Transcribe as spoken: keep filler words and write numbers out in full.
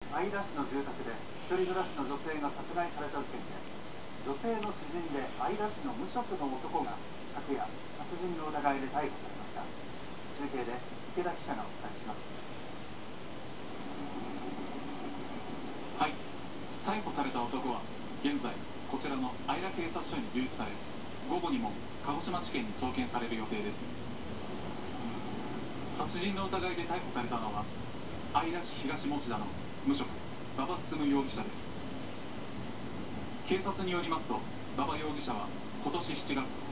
姶良市の住宅で一人暮らしの女性が殺害された事件で、女性の知人で姶良市の無職の男が昨夜殺人の疑いで逮捕されました。中継で池田記者がお伝えします。 はい、逮捕された男は現在こちらの姶良警察署に留置され、午後にも鹿児島地検に送検される予定です。殺人の疑いで逮捕されたのは姶良市東持田の無職馬場進容疑者です。警察によりますと、馬場容疑者は今年しちがつ